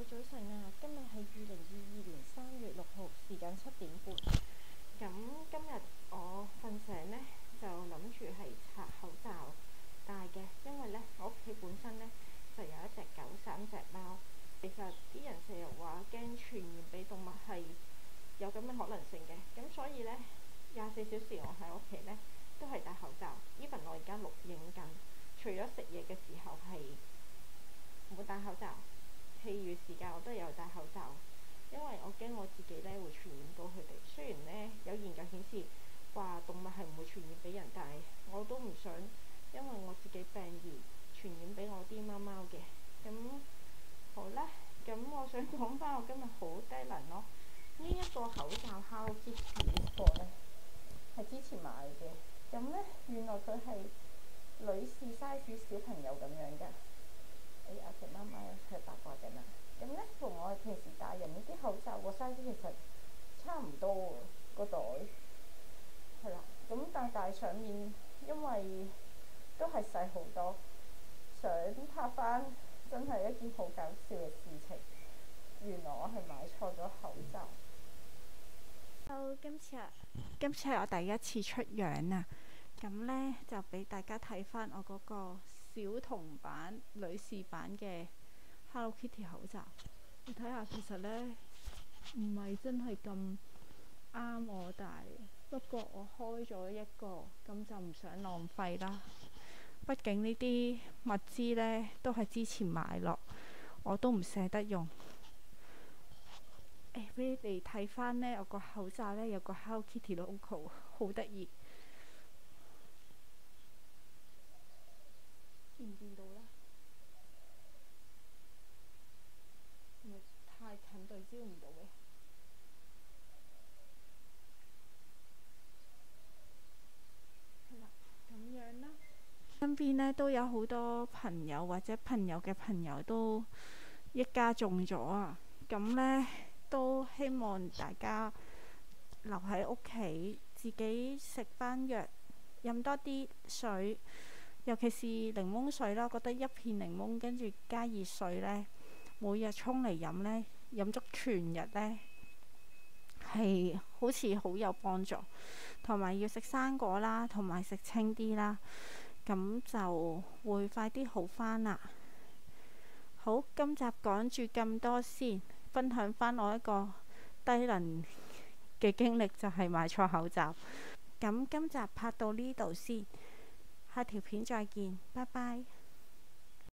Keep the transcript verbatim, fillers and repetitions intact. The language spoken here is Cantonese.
早晨啊！今日係二零二二年三月六號，時間七點半。咁今日我瞓醒呢，就諗住係拆口罩戴嘅，因為呢，我屋企本身呢，就有一隻狗、三隻貓。其實啲人成日話驚傳染俾動物係有咁嘅可能性嘅，咁所以呢，廿四小時我喺屋企呢，都係戴口罩。even 我而家錄影緊，除咗食嘢嘅時候係唔會戴口罩，其餘時間我都有戴口罩，因為我驚我自己咧會傳染到佢哋。雖然咧有研究顯示話動物係唔會傳染俾人，但係我都唔想因為我自己病而傳染俾我啲貓貓嘅。咁好啦，咁我想講翻我今日好低能咯。呢、這、一個口罩 Hello Kitty 呢個咧係之前買嘅，咁咧原來佢係女士 size 小朋友咁樣㗎。哎呀，隻貓貓喺度八卦緊啦。咁咧同我平時大人呢啲口罩個 size 其實差唔多喎，個袋係啦。咁但係戴上面因為都係細好多，想拍翻真係一件好搞笑嘅事情。原來我係買錯咗口罩。Hello，今次啊，今次係我第一次出樣啊。咁呢，就俾大家睇翻我嗰個小童版、女士版嘅 Hello Kitty 口罩。你睇下，其實呢，唔係真係咁啱我戴，不過我開咗一個，咁就唔想浪費啦。畢竟呢啲物資呢，都係之前買落，我都唔捨得用。誒，俾你哋睇翻呢，我個口罩呢，有個 Hello Kitty logo， 好得意。見唔見到咧？係咪太近對焦唔到嘅？係啦，咁樣啦。身邊咧都有好多朋友或者朋友嘅朋友都一家中咗啊！咁咧都希望大家留喺屋企，自己食翻藥，飲多啲水。尤其是檸檬水啦，覺得一片檸檬跟住加熱水呢，每日沖嚟飲呢，飲足全日呢，係好似好有幫助。同埋要食生果啦，同埋食清啲啦，咁就會快啲好返啦。好，今集講住咁多先，分享返我一個低能嘅經歷，就係買錯口罩。咁今集拍到呢度先。下條片再見，拜拜。